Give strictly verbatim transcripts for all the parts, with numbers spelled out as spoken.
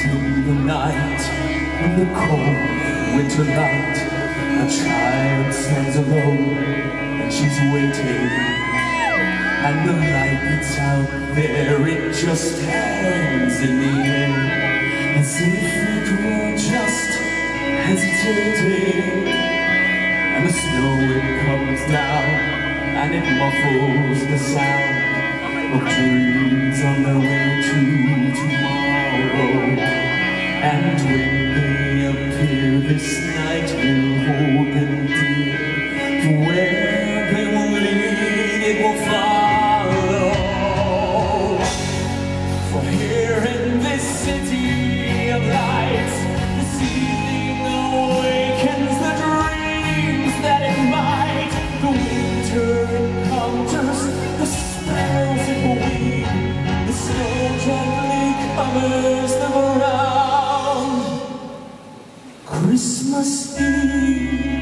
till the night. In the cold winter light, a child stands alone, and she's waiting. And the light that's out there, it just hangs in the air, as if it were just hesitating. And the snow, it comes down, and it muffles the sound of dreams on their way to tomorrow. And when they appear this night, we'll hold them dear, for where they will lead, it will follow. For here in this city of lights, this evening awakens the dreams that it might. The winter encounters the spells it will weave, the snow gently covers them around. Christmas Eve.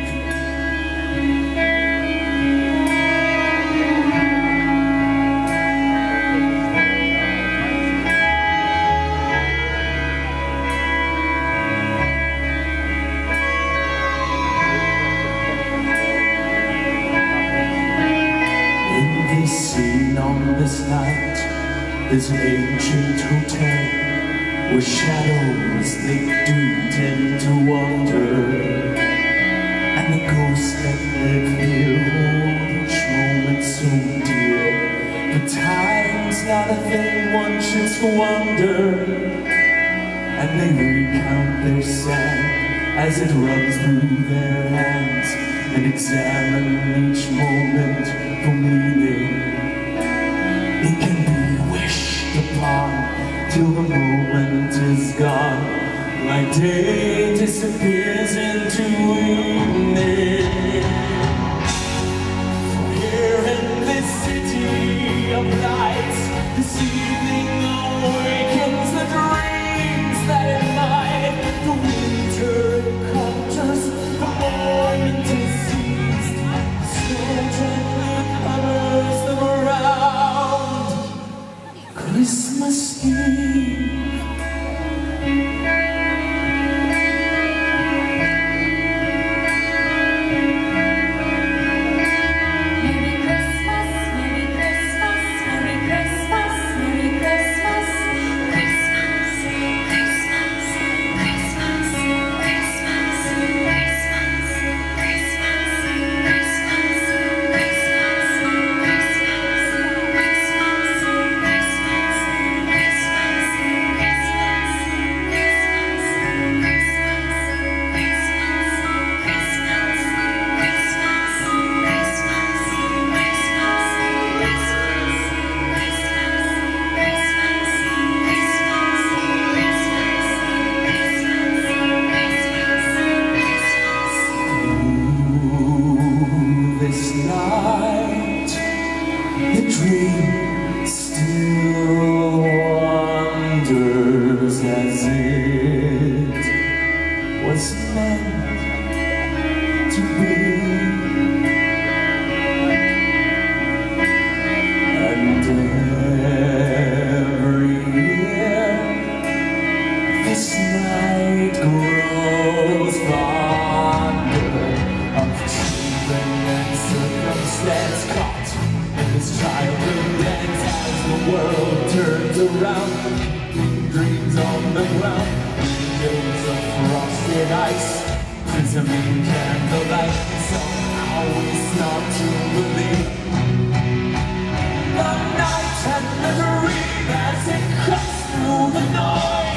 Scene on this night, this ancient hotel, where shadows they do tend to wander, and the ghosts that live here hold each moment so dear. But time's not a thing one should squander, and they recount their sand as it runs through their hands, and examine each moment for meaning. It can be wished upon till the moment is gone, like day disappears into evening. For here in this city of lights, this evening awakens the dreams that it might. The winter encounters, the moment is seized, the snow gently covers them around. Christmas Eve. The dream still wanders as it was meant to be, and every year this night grows fonder of children and circumstance caught in this childhood dance as the world turns around. Dreams on the ground, windows of frosted ice, prisming candlelight. Somehow we start to believe the night and the dream as it cuts through the noise.